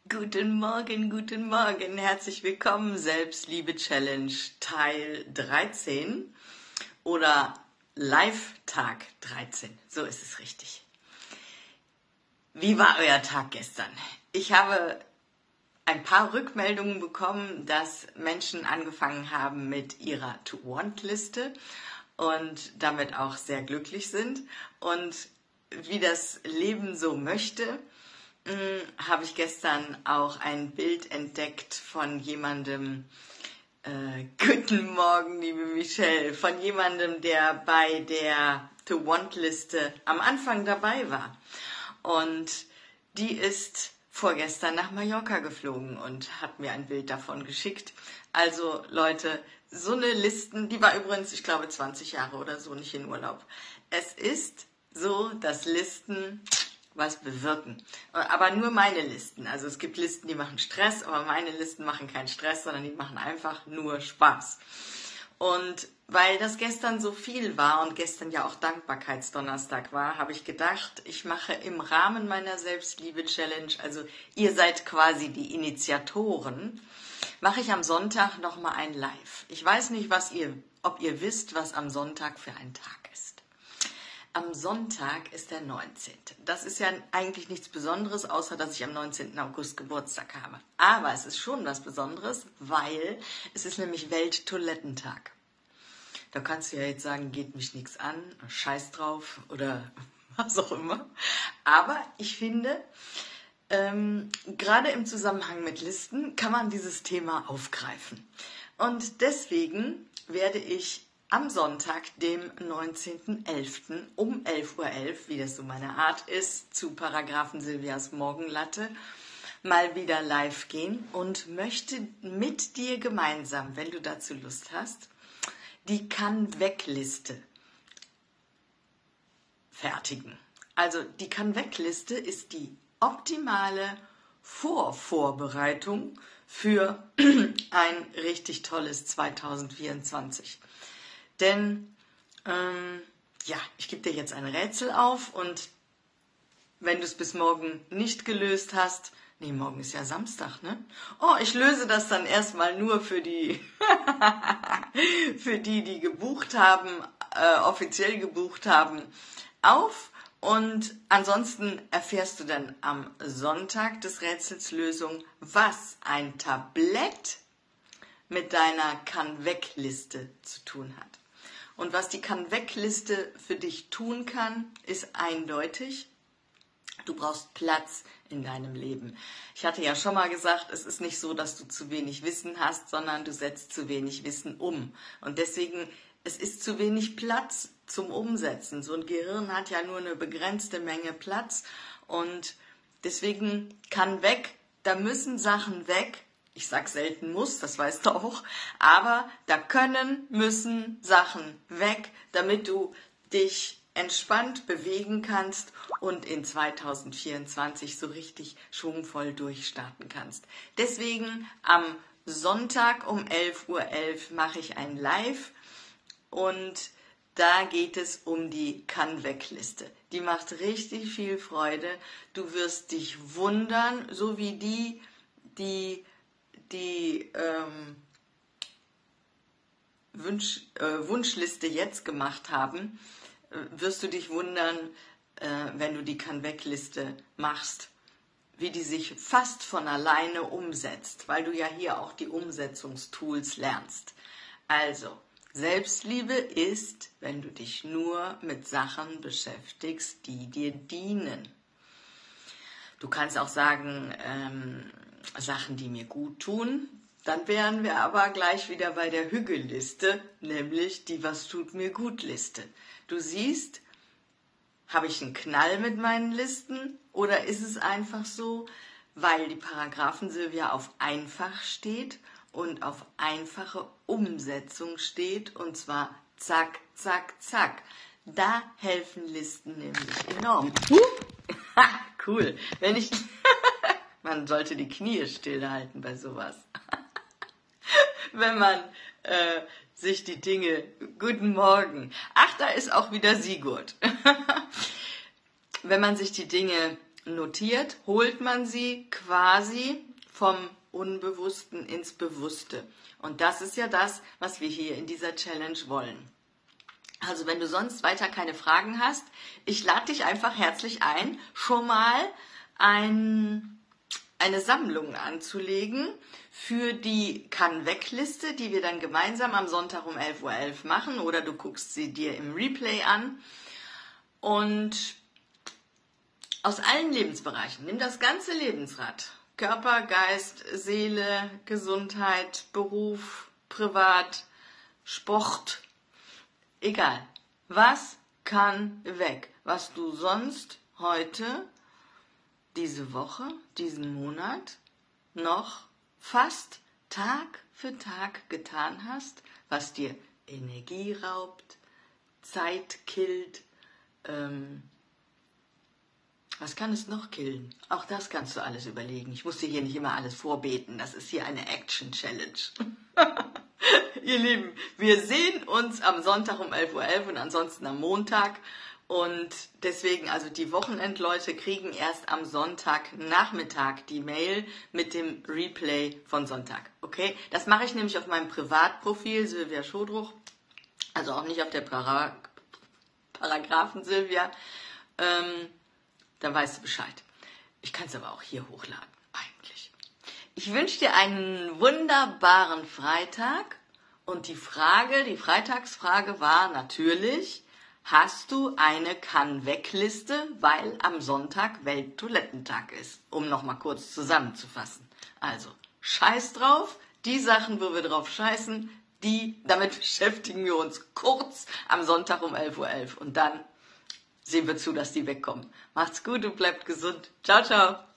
Guten Morgen, herzlich willkommen, Selbstliebe-Challenge Teil 13 oder Live-Tag 13, so ist es richtig. Wie war euer Tag gestern? Ich habe ein paar Rückmeldungen bekommen, dass Menschen angefangen haben mit ihrer To-Want-Liste und damit auch sehr glücklich sind. Und wie das Leben so möchte, habe ich gestern auch ein Bild entdeckt von jemandem, guten Morgen, liebe Michelle, von jemandem, der bei der To-Want-Liste am Anfang dabei war. Und die ist vorgestern nach Mallorca geflogen und hat mir ein Bild davon geschickt. Also Leute, so eine Listen, die war übrigens, ich glaube, 20 Jahre oder so nicht in Urlaub. Es ist so, dass Listen was bewirken. Aber nur meine Listen. Also es gibt Listen, die machen Stress, aber meine Listen machen keinen Stress, sondern die machen einfach nur Spaß. Und weil das gestern so viel war und gestern ja auch Dankbarkeitsdonnerstag war, habe ich gedacht, ich mache im Rahmen meiner Selbstliebe-Challenge, also ihr seid quasi die Initiatoren, mache ich am Sonntag nochmal ein Live. Ich weiß nicht, ob ihr wisst, was am Sonntag für ein Tag ist. Am Sonntag ist der 19. Das ist ja eigentlich nichts Besonderes, außer dass ich am 19. August Geburtstag habe. Aber es ist schon was Besonderes, weil es ist nämlich Welttoilettentag. Da kannst du ja jetzt sagen, geht mich nichts an, scheiß drauf oder was auch immer. Aber ich finde, gerade im Zusammenhang mit Listen kann man dieses Thema aufgreifen. Und deswegen werde ich am Sonntag, dem 19.11. um 11.11 Uhr, wie das so meine Art ist, zu Paragraphen Silvias Morgenlatte, mal wieder live gehen und möchte mit dir gemeinsam, wenn du dazu Lust hast, die Kann-Weg-Liste fertigen. Also die Kann-Weg-Liste ist die optimale Vorvorbereitung für ein richtig tolles 2024. Denn, ich gebe dir jetzt ein Rätsel auf und wenn du es bis morgen nicht gelöst hast, morgen ist ja Samstag, ne? Oh, ich löse das dann erstmal nur für die, die gebucht haben, offiziell gebucht haben, auf. Und ansonsten erfährst du dann am Sonntag des Rätsels Lösung, was ein Tablett mit deiner Kann-Weg-Liste zu tun hat. Und was die Kann-Weg-Liste für dich tun kann, ist eindeutig. Du brauchst Platz in deinem Leben. Ich hatte ja schon mal gesagt, es ist nicht so, dass du zu wenig Wissen hast, sondern du setzt zu wenig Wissen um. Und deswegen, es ist zu wenig Platz zum Umsetzen. So ein Gehirn hat ja nur eine begrenzte Menge Platz. Und deswegen kann weg, da müssen Sachen weg. Ich sag selten muss, das weißt du auch, aber da müssen Sachen weg, damit du dich entspannt bewegen kannst und in 2024 so richtig schwungvoll durchstarten kannst. Deswegen am Sonntag um 11.11 Uhr mache ich ein Live und da geht es um die Kann-Weg-Liste. Die macht richtig viel Freude. Du wirst dich wundern, so wie die Wunschliste jetzt gemacht haben, wirst du dich wundern, wenn du die Kann-Weg-Liste machst, wie die sich fast von alleine umsetzt, weil du ja hier auch die Umsetzungstools lernst. Also, Selbstliebe ist, wenn du dich nur mit Sachen beschäftigst, die dir dienen. Du kannst auch sagen, Sachen, die mir gut tun. Dann wären wir aber gleich wieder bei der Hügelliste, nämlich die Was tut mir gut Liste. Du siehst, habe ich einen Knall mit meinen Listen oder ist es einfach so, weil die Paragraphen Silvia auf einfach steht und auf einfache Umsetzung steht und zwar zack, zack, zack. Da helfen Listen nämlich enorm. Cool. Man sollte die Knie stillhalten bei sowas. Wenn man sich die Dinge, guten Morgen, ach, da ist auch wieder Sigurd. Wenn man sich die Dinge notiert, holt man sie quasi vom Unbewussten ins Bewusste. Und das ist ja das, was wir hier in dieser Challenge wollen. Also wenn du sonst weiter keine Fragen hast, ich lade dich einfach herzlich ein, schon mal eine Sammlung anzulegen für die Kann-Weg-Liste, die wir dann gemeinsam am Sonntag um 11:11 Uhr machen, oder du guckst sie dir im Replay an. Und aus allen Lebensbereichen, nimm das ganze Lebensrad, Körper, Geist, Seele, Gesundheit, Beruf, Privat, Sport, egal. Was kann weg? Was du sonst heute, diese Woche, diesen Monat noch fast Tag für Tag getan hast, was dir Energie raubt, Zeit killt, was kann es noch killen? Auch das kannst du alles überlegen. Ich muss dir hier nicht immer alles vorbeten. Das ist hier eine Action-Challenge. Ihr Lieben, wir sehen uns am Sonntag um 11:11 Uhr und ansonsten am Montag. Und deswegen, also die Wochenendleute kriegen erst am Sonntagnachmittag die Mail mit dem Replay von Sonntag. Okay? Das mache ich nämlich auf meinem Privatprofil, Silvia Schodruch. Also auch nicht auf der Paragraphen Silvia. Dann weißt du Bescheid. Ich kann es aber auch hier hochladen, eigentlich. Ich wünsche dir einen wunderbaren Freitag. Und die Freitagsfrage war natürlich, hast du eine Kann-Weg-Liste, weil am Sonntag Welttoilettentag ist? Um nochmal kurz zusammenzufassen. Also, scheiß drauf, die Sachen, wo wir drauf scheißen, damit beschäftigen wir uns kurz am Sonntag um 11:11 Uhr. Und dann sehen wir zu, dass die wegkommen. Macht's gut und bleibt gesund. Ciao, ciao.